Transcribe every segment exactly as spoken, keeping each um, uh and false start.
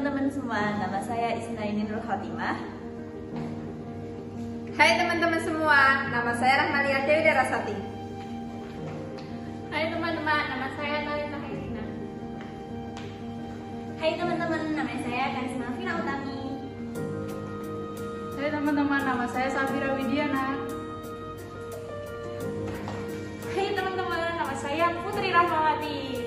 teman-teman semua, nama saya Isnaini Nur Khotimah. Hai teman-teman semua, nama saya Rahmalia Dewi Darasati. Hai teman-teman, nama saya Talita Hairina. Hai teman-teman, nama saya Karisma Fina Utami. Hai teman-teman, nama saya Safira Widiana. Hai teman-teman, nama saya Putri Rahmawati.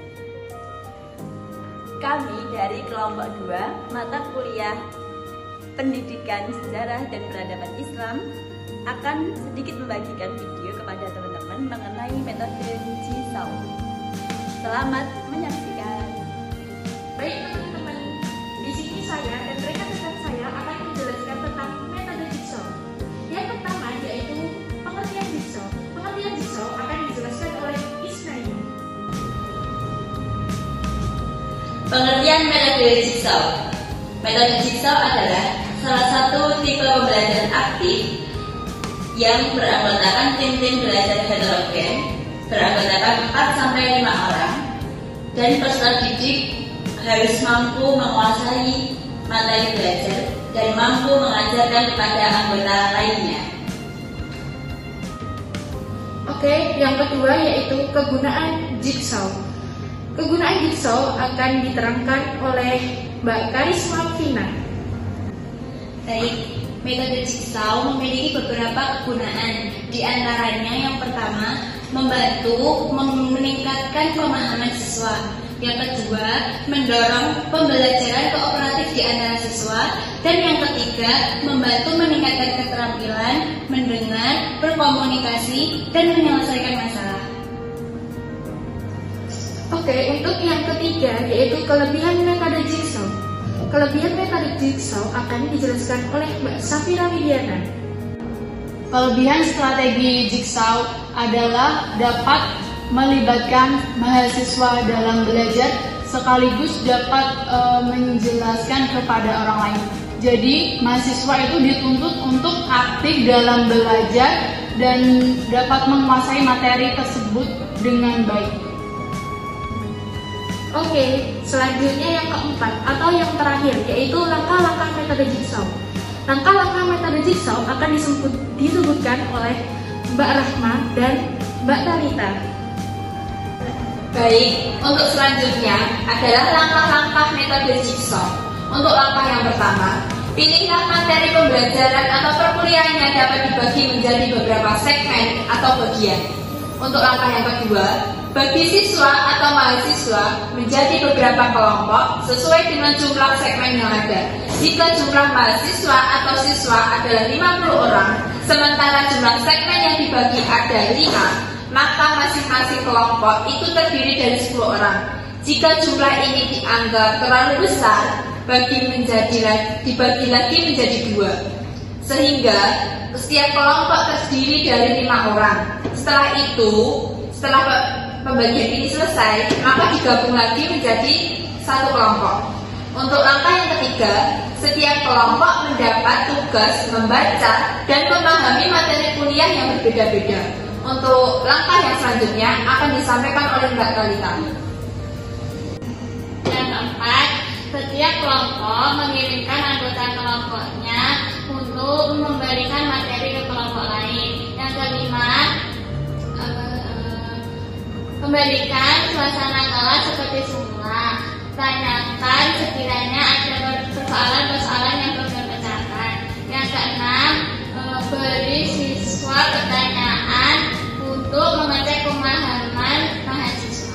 Kami dari kelompok dua mata kuliah Pendidikan Sejarah dan Peradaban Islam akan sedikit membagikan video kepada teman-teman mengenai metode Jigsaw. Selamat menyaksikan. Baik teman-teman, di sini saya dan rekan-rekan saya akan menjelaskan tentang metode Jigsaw. Yang pertama yaitu pengertian Jigsaw. Pengertian Jigsaw akan dijelaskan oleh Isnaini. Pengertian metode Jigsaw. Metode Jigsaw adalah salah satu tipe pembelajaran aktif yang beranggotakan tim-tim belajar heterogen, beranggotakan empat sampai lima orang, dan peserta didik harus mampu menguasai materi belajar dan mampu mengajarkan kepada anggota lainnya. Oke, yang kedua yaitu kegunaan Jigsaw. Kegunaan Jigsaw akan diterangkan oleh Mbak Karisma Fina. Baik, metode Jigsaw memiliki beberapa kegunaan. Di antaranya yang pertama, membantu meningkatkan pemahaman siswa. Yang kedua, mendorong pembelajaran kooperatif di antara siswa. Dan yang ketiga, membantu meningkatkan keterampilan mendengar, berkomunikasi, dan menyelesaikan masalah. Oke, untuk yang ketiga yaitu kelebihan metode Jigsaw. Kelebihan metode Jigsaw akan dijelaskan oleh Mbak Safira Widiana. Kelebihan strategi Jigsaw adalah dapat melibatkan mahasiswa dalam belajar sekaligus dapat e, menjelaskan kepada orang lain. Jadi mahasiswa itu dituntut untuk aktif dalam belajar dan dapat menguasai materi tersebut dengan baik. Oke, selanjutnya yang keempat atau yang terakhir yaitu langkah-langkah metode Jigsaw. Langkah-langkah metode Jigsaw akan disebut, disebutkan oleh Mbak Rahma dan Mbak Talita. Baik, untuk selanjutnya adalah langkah-langkah metode Jigsaw. Untuk langkah yang pertama, pilihlah materi pembelajaran atau perkuliahan yang dapat dibagi menjadi beberapa segmen atau bagian. Untuk langkah yang kedua, bagi siswa atau mahasiswa menjadi beberapa kelompok sesuai dengan jumlah segmen yang ada. Jika jumlah mahasiswa atau siswa adalah lima puluh orang, sementara jumlah segmen yang dibagi ada lima, maka masing-masing kelompok itu terdiri dari sepuluh orang. Jika jumlah ini dianggap terlalu besar, bagi menjadi dibagi lagi menjadi dua, sehingga setiap kelompok terdiri dari lima orang. Setelah itu, setelah pembagian ini selesai, maka digabung lagi menjadi satu kelompok. Untuk langkah yang ketiga, setiap kelompok mendapat tugas membaca dan memahami materi kuliah yang berbeda-beda. Untuk langkah yang selanjutnya akan disampaikan oleh Mbak Talita. Yang keempat, setiap kelompok mengirimkan anggota kelompoknya untuk memberikan materi ke kelompok lain. Yang kelima, kembalikan suasana kelas seperti semula. Tanyakan sekiranya ada persoalan-persoalan yang belum terpecahkan. Yang keenam, beri siswa pertanyaan untuk mengecek pemahaman mahasiswa.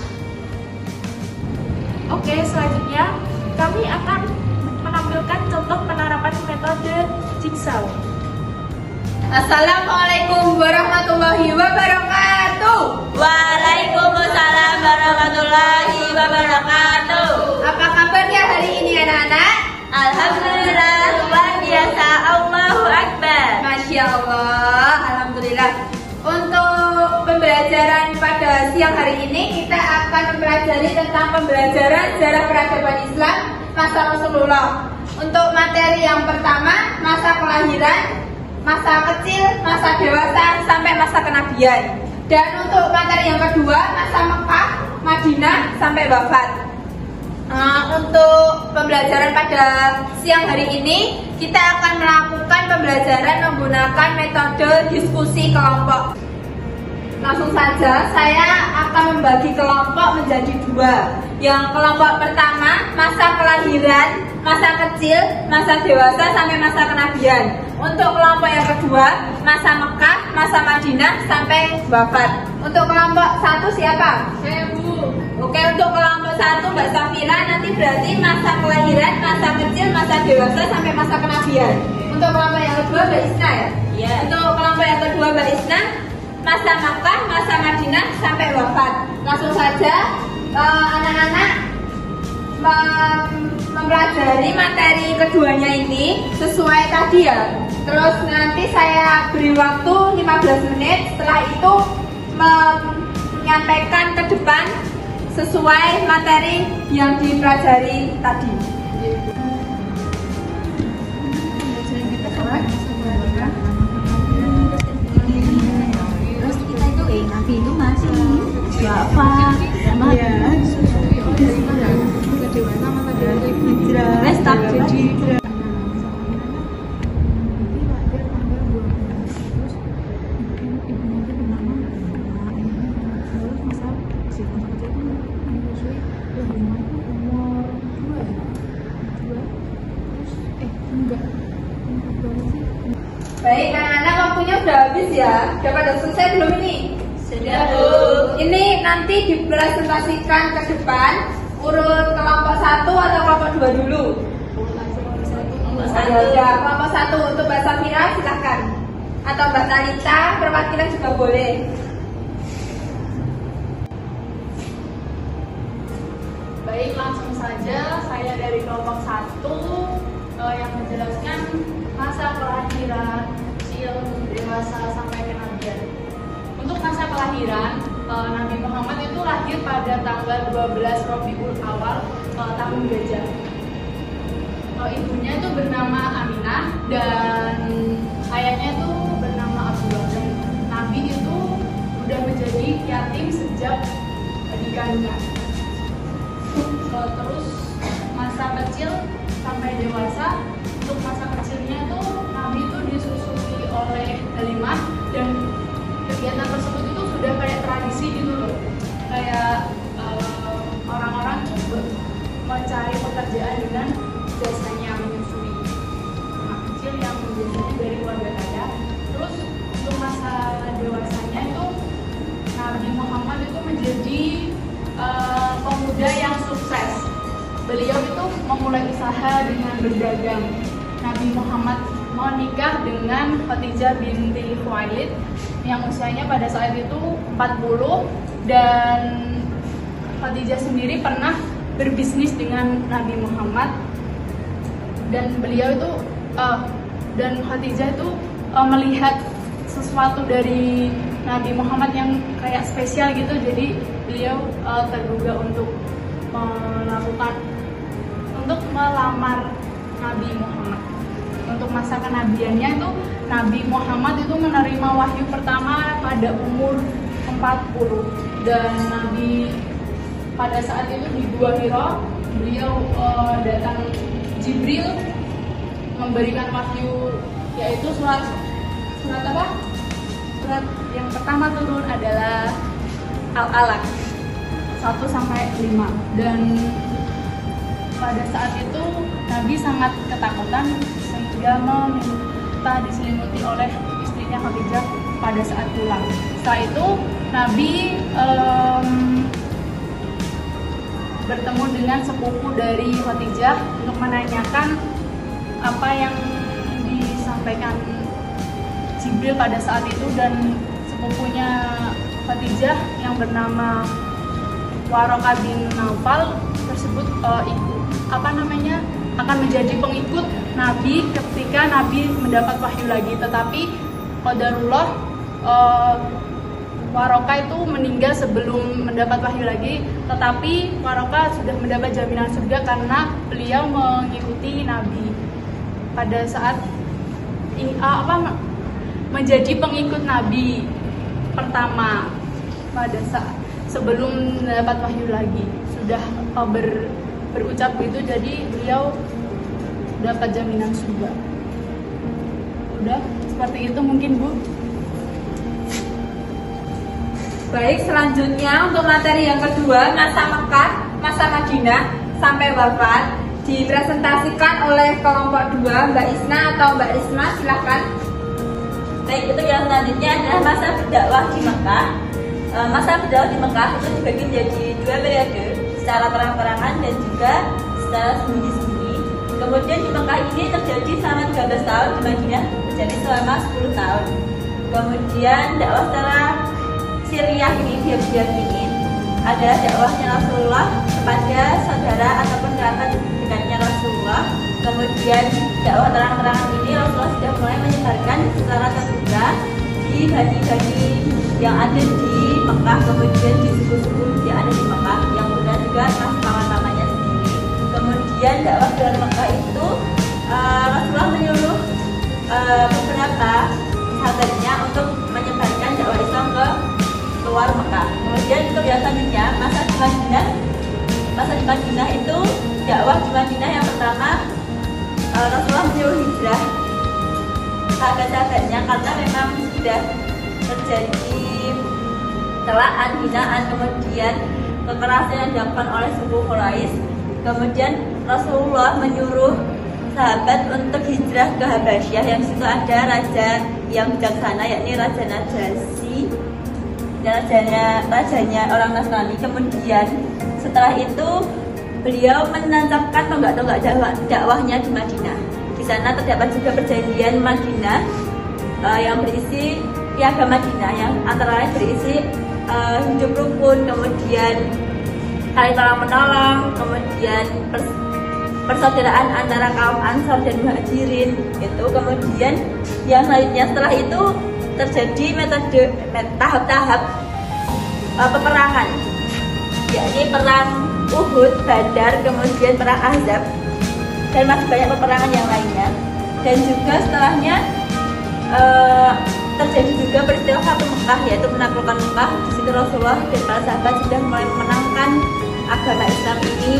Oke, selanjutnya kami akan menampilkan contoh penerapan metode Jigsaw. Assalamualaikum warahmatullahi wabarakatuh. Waalaikumsalam warahmatullahi wabarakatuh. Apa kabarnya hari ini anak-anak? Alhamdulillah, luar biasa. Allahu Akbar. Masya Allah, Alhamdulillah. Untuk pembelajaran pada siang hari ini kita akan mempelajari tentang pembelajaran sejarah peradaban Islam masa Rasulullah. Untuk materi yang pertama, masa kelahiran, masa kecil, masa dewasa, sampai masa kenabian. Dan untuk materi yang kedua, masa Mekah, Madinah, sampai wafat. Uh, untuk pembelajaran pada siang hari ini, kita akan melakukan pembelajaran menggunakan metode diskusi kelompok. Langsung saja, saya akan membagi kelompok menjadi dua. Yang kelompok pertama, masa kelahiran, masa kecil, masa dewasa, sampai masa kenabian. Untuk kelompok yang kedua, masa Mekah, masa Madinah, sampai wafat. Untuk kelompok satu siapa? Saya, Bu. Oke, untuk kelompok satu Mbak Safira, nanti berarti masa kelahiran, masa kecil, masa dewasa, sampai masa kenabian. Untuk kelompok yang kedua Mbak Isna ya? Iya. Untuk kelompok yang kedua Mbak Isna, masa Makkah, masa Madinah, sampai wafat. Langsung saja uh, anak-anak mem mempelajari materi keduanya ini sesuai tadi ya. Terus nanti saya beri waktu lima belas menit, setelah itu menyampaikan ke depan sesuai materi yang dipelajari tadi. Terus kita itu eh Nabi itu masih siapa? Iya. Wes tak jadi. Baik, anak-anak waktunya udah habis ya. Udah pada selesai belum ini? Sudah, Bu. Ini nanti dipresentasikan ke depan. Urut kelompok satu atau kelompok dua dulu? Kelompok satu. Ya, kelompok satu untuk Mbak Safira silahkan. Atau Mbak Talita, perwakilan juga boleh. Baik, langsung saja saya dari kelompok satu uh, yang menjelaskan masa kelahiran, kecil, dewasa, sampai kenabian. Untuk masa kelahiran, uh, Nabi Muhammad itu lahir pada tanggal dua belas Rabiul Awal uh, tahun Gajah. Uh, ibunya itu bernama Aminah dan ayahnya itu bernama Abdullah. Dan Nabi itu sudah menjadi yatim sejak uh, dikandungkan. Uh, terus masa kecil sampai dewasa, untuk masa kecilnya itu Nabi itu disusui oleh Halimah dan kegiatan tersebut itu sudah kayak tradisi gitu loh, kayak uh, orang-orang coba mencari pekerjaan dengan jasanya menyusui anak kecil yang biasanya dari keluarga kaya. Terus untuk masa dewasanya itu Nabi Muhammad itu menjadi uh, pemuda yang sukses. Beliau itu memulai usaha dengan berdagang. Nabi Muhammad menikah dengan Khadijah binti Khuwailid yang usianya pada saat itu empat puluh, dan Khadijah sendiri pernah berbisnis dengan Nabi Muhammad, dan beliau itu uh, dan Khadijah itu uh, melihat sesuatu dari Nabi Muhammad yang kayak spesial gitu, jadi beliau uh, tergugah untuk melakukan untuk melamar Nabi Muhammad. Untuk masa kenabiannya itu Nabi Muhammad itu menerima wahyu pertama pada umur empat puluh, dan Nabi pada saat itu di Gua Hira beliau uh, datang Jibril memberikan wahyu, yaitu surat surat apa? Surat yang pertama turun adalah Al-Alaq satu sampai lima, dan pada saat itu Nabi sangat ketakutan sehingga meminta diselimuti oleh istrinya Khadijah pada saat pulang. Setelah itu Nabi um, bertemu dengan sepupu dari Khadijah untuk menanyakan apa yang disampaikan Jibril pada saat itu, dan sepupunya Khadijah yang bernama Waraqah bin Naufal tersebut uh, ikut apa namanya akan menjadi pengikut Nabi ketika Nabi mendapat wahyu lagi. Tetapi qadarullah uh, Waraqah itu meninggal sebelum mendapat wahyu lagi, tetapi Waraqah sudah mendapat jaminan surga karena beliau mengikuti Nabi pada saat in, uh, apa menjadi pengikut Nabi pertama pada saat sebelum mendapat wahyu lagi, sudah uh, ber berucap gitu, jadi beliau dapat jaminan surga. Udah, seperti itu mungkin Bu. Baik, selanjutnya untuk materi yang kedua, masa Mekah, masa Madinah sampai wafat, dipresentasikan oleh kelompok dua, Mbak Isna atau Mbak Risma, silahkan. Baik, untuk yang selanjutnya adalah masa berdakwah di Mekah. E, masa berdakwah di Mekah itu dibagi menjadi dua periode, secara terang-terangan dan juga secara sembunyi-sembunyi. Kemudian di Mekah ini terjadi selama tiga belas tahun, di Madinah terjadi selama sepuluh tahun. Kemudian dakwah secara Syriah ini diam-diam ini adalah dakwahnya Rasulullah kepada saudara ataupun kerabat dekatnya Rasulullah. Kemudian dakwah terang-terangan ini Rasulullah sudah mulai menyebarkan secara terbuka di bani-bani yang ada di Mekah, kemudian di suku-suku yang ada di Mekah, yang kemudian juga paman-pamannya sendiri. Kemudian dakwah di Mekah itu uh, Rasulullah menyuruh uh, beberapa sahabatnya untuk menyebarkan dakwah Islam ke luar Mekah. Kemudian untuk yang selanjutnya masa di Madinah. Masa di Madinah itu dakwah di Madinah yang pertama uh, Rasulullah menyuruh hijrah sahabat-sahabatnya karena memang sudah terjadi celaan, hinaan, kemudian kekerasan yang dilakukan oleh suku Quraisy. Kemudian Rasulullah menyuruh sahabat untuk hijrah ke Habasyah, yang situ ada raja yang bijaksana, yakni Raja Najasyi, rajanya rajanya orang Nasrani. Kemudian setelah itu beliau menancapkan tonggak-tonggak dakwah, dakwahnya di Madinah. Di sana terdapat juga perjanjian Madinah uh, yang berisi piagam Madinah, yang antara lain berisi uh, hidup rukun, kemudian saling tolong menolong, kemudian pers persaudaraan antara kaum Ansor dan Muhajirin itu. Kemudian yang lainnya setelah itu terjadi metode tahap-tahap uh, peperangan, yakni perang Uhud, Badar, kemudian perang Ahzab, dan masih banyak peperangan yang lainnya. Dan juga setelahnya uh, terjadi juga peristiwa Fatu Mekah, yaitu menaklukkan Mekah. Di situ Rasulullah dan para sahabat sudah mulai memenangkan agama Islam ini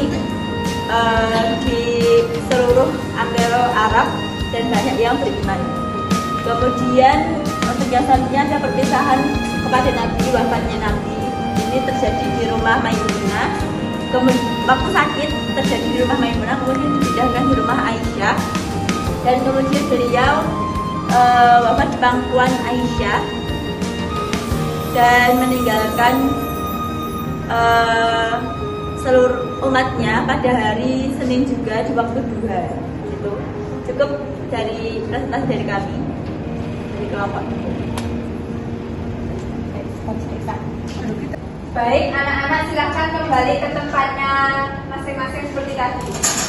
uh, di seluruh antero Arab, dan banyak yang beriman. Kemudian untuk yang selanjutnya ada perpisahan kepada Nabi, wafatnya Nabi. Ini terjadi di rumah Maimunah. Kemudian waktu sakit terjadi di rumah Maimunah, kemudian dipindahkan di rumah Aisyah, dan kemudian beliau uh, wafat di pangkuan Aisyah dan meninggalkan uh, seluruh umatnya pada hari Senin juga di waktu duha. Itu cukup dari presentasi dari kami dari kelompok. Baik, anak-anak silahkan kembali ke tempatnya masing-masing seperti tadi.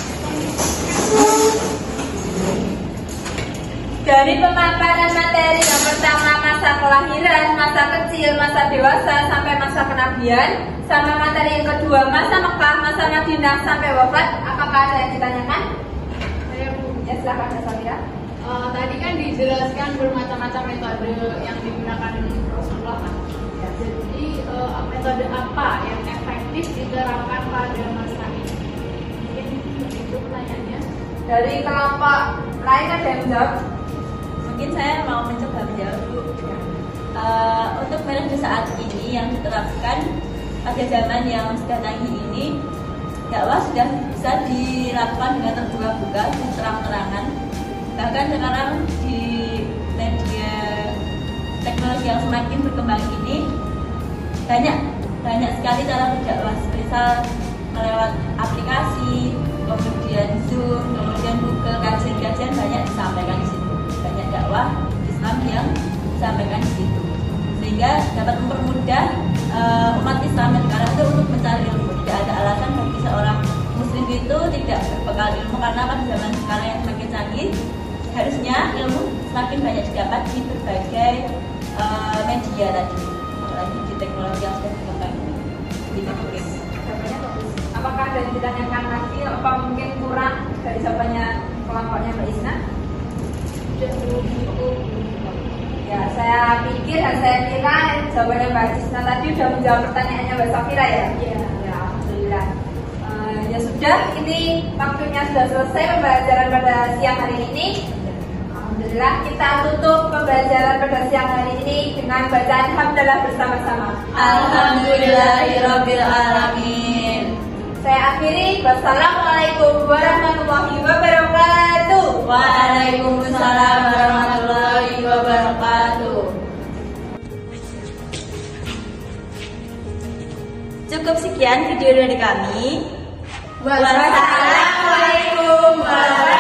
Dari pemaparan materi yang pertama, masa kelahiran, masa kecil, masa dewasa, sampai masa kenabian, sama materi yang kedua, masa Mekah, masa Madinah, sampai wafat, apakah ada yang ditanyakan? Saya Bu. Ya, silahkan Samira. Uh, tadi kan dijelaskan bermacam-macam metode yang digunakan Rasulullah kan. Ya, jadi uh, metode apa yang efektif diterapkan pada masa ini? Mungkin itu pertanyaannya. Dari kelompok lain ada yang menjawab? Mungkin saya mau mencoba menjawab Bu. Uh, untuk metode saat ini yang diterapkan pada zaman yang sudah canggih ini, dakwah sudah bisa dilakukan dengan terbuka-buka dan terang-terangan. Bahkan sekarang di media teknologi yang semakin berkembang ini banyak banyak sekali cara berdakwah, misal melewat aplikasi, kemudian Zoom, kemudian Google, kajian-kajian banyak disampaikan di situ. Banyak dakwah Islam yang disampaikan di situ, sehingga dapat mempermudah uh, umat Islam sekarang itu untuk mencari ilmu. Tidak ada alasan bagi seorang Muslim itu tidak berbekal ilmu, karena pada zaman sekarang yang semakin canggih, harusnya ilmu semakin banyak didapat di berbagai uh, media tadi, apalagi di teknologi yang sudah berkembang ini. Gitu, mungkin. Jawabannya bagus. Apakah ada yang ditanyakan lagi? Apa mungkin kurang dari jawabannya kelompoknya Mbak Isna? Ya, saya pikir dan saya kira jawabannya Mbak Isna tadi sudah menjawab pertanyaannya Mbak Safira ya? Iya. Ya, alhamdulillah. Uh, ya sudah, kita akhiri, waktunya sudah selesai pembelajaran pada siang hari ini. Alhamdulillah, kita tutup pembelajaran pada siang hari ini dengan bacaan hamdalah bersama-sama. Alhamdulillahirabbil alamin. Saya akhiri, wassalamualaikum warahmatullahi wabarakatuh. Waalaikumsalam warahmatullahi wabarakatuh. Cukup sekian video dari kami. Wassalamualaikum warahmatullahi wabarakatuh.